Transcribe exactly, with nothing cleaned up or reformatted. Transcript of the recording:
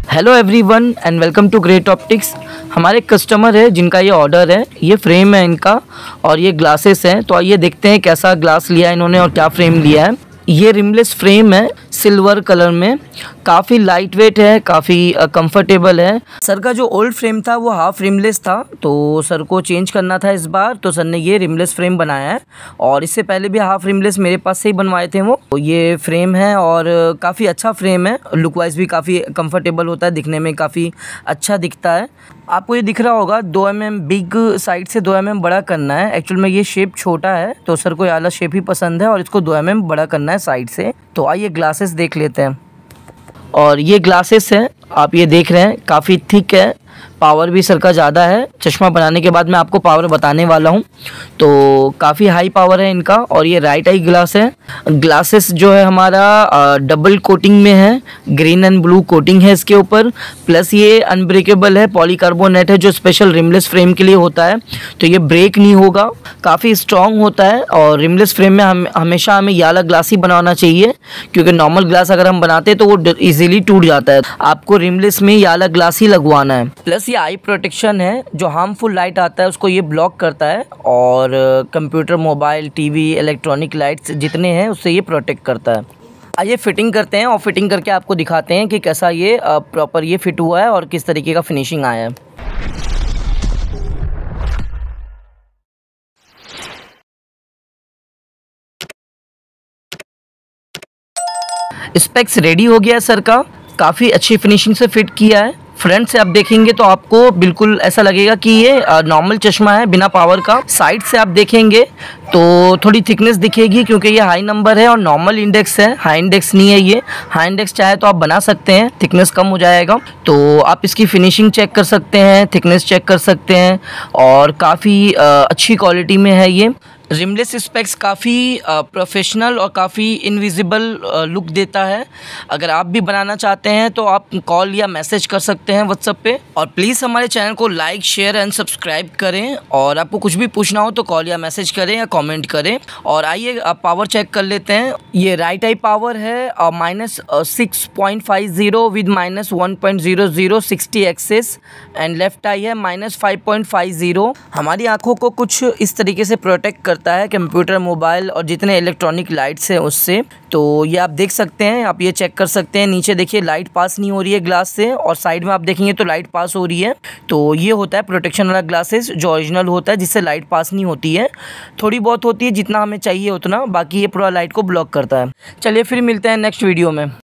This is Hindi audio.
Hello everyone and welcome to great optics. हमारे कस्टमर है जिनका ये ऑर्डर है, ये फ्रेम है इनका और ये ग्लासेस हैं। तो आइए देखते हैं कैसा ग्लास लिया है इन्होंने और क्या फ्रेम लिया है। ये रिमलेस फ्रेम है सिल्वर कलर में, काफ़ी लाइट वेट है, काफ़ी कंफर्टेबल है। सर का जो ओल्ड फ्रेम था वो हाफ रिमलेस था, तो सर को चेंज करना था इस बार, तो सर ने ये रिमलेस फ्रेम बनाया है। और इससे पहले भी हाफ रिमलेस मेरे पास से ही बनवाए थे वो। तो ये फ्रेम है और काफ़ी अच्छा फ्रेम है, लुक वाइज भी काफ़ी कंफर्टेबल होता है, दिखने में काफ़ी अच्छा दिखता है। आपको ये दिख रहा होगा दो एम एम बिग साइड से दो एम एम बड़ा करना है। एक्चुअल में ये शेप छोटा है, तो सर को ये वाला शेप ही पसंद है और इसको दो एम एम बड़ा करना है साइड से। तो आइए ग्लासेस देख लेते हैं। और ये ग्लासेस है, आप ये देख रहे हैं काफ़ी थिक है, पावर भी सर का ज़्यादा है। चश्मा बनाने के बाद मैं आपको पावर बताने वाला हूँ। तो काफ़ी हाई पावर है इनका। और ये राइट आई ग्लास है। ग्लासेस जो है हमारा डबल कोटिंग में है, ग्रीन एंड ब्लू कोटिंग है इसके ऊपर। प्लस ये अनब्रेकेबल है, पॉलीकार्बोनेट है जो स्पेशल रिमलेस फ्रेम के लिए होता है, तो ये ब्रेक नहीं होगा, काफ़ी स्ट्रॉन्ग होता है। और रिमलेस फ्रेम में हम हमेशा हमें ये वाला ग्लास ही बनाना चाहिए, क्योंकि नॉर्मल ग्लास अगर हम बनाते हैं तो वो ईजिली टूट जाता है। आपको रिमलेस में ये वाला ग्लास ही लगवाना है। प्लस ये आई प्रोटेक्शन है, जो हार्मफुल लाइट आता है उसको ये ब्लॉक करता है। और computer, mobile, TV, electronic lights जितने हैं उससे ये प्रोटेक्ट करता है। आइए फिटिंग करते हैं और फिटिंग करके आपको दिखाते हैं कि कैसा ये प्रॉपर ये फिट हुआ है और किस तरीके का फिनिशिंग आया है। स्पेक्स रेडी हो गया है सर का, काफ़ी अच्छी फिनिशिंग से फिट किया है। फ्रंट से आप देखेंगे तो आपको बिल्कुल ऐसा लगेगा कि ये नॉर्मल चश्मा है बिना पावर का। साइड से आप देखेंगे तो थोड़ी थिकनेस दिखेगी, क्योंकि ये हाई नंबर है और नॉर्मल इंडेक्स है, हाई इंडेक्स नहीं है ये। हाई इंडेक्स चाहे तो आप बना सकते हैं, थिकनेस कम हो जाएगा। तो आप इसकी फिनिशिंग चेक कर सकते हैं, थिकनेस चेक कर सकते हैं और काफ़ी अच्छी क्वालिटी में है ये। रिमलेस स्पेक्स काफ़ी प्रोफेशनल और काफ़ी इनविजिबल लुक देता है। अगर आप भी बनाना चाहते हैं तो आप कॉल या मैसेज कर सकते हैं व्हाट्सएप पे। और प्लीज़ हमारे चैनल को लाइक, शेयर एंड सब्सक्राइब करें। और आपको कुछ भी पूछना हो तो कॉल या मैसेज करें या कमेंट करें। और आइए आप पावर चेक कर लेते हैं। ये राइट आई पावर है minus six point five zero with minus one point zero zero sixty axis. And left eye है minus five point five zero. हमारी आँखों को कुछ इस तरीके से प्रोटेक्ट करता है, कंप्यूटर, मोबाइल और जितने इलेक्ट्रॉनिक लाइट्स हैं उससे। तो ये आप देख सकते हैं, आप ये चेक कर सकते हैं। नीचे देखिए लाइट पास नहीं हो रही है ग्लास से, और साइड में आप देखेंगे तो लाइट पास हो रही है। तो ये होता है प्रोटेक्शन वाला ग्लासेस जो ओरिजिनल होता है, जिससे लाइट पास नहीं होती है। थोड़ी बहुत होती है, जितना हमें चाहिए उतना, बाकी ये पूरा लाइट को ब्लॉक करता है। चलिए फिर मिलते हैं नेक्स्ट वीडियो में।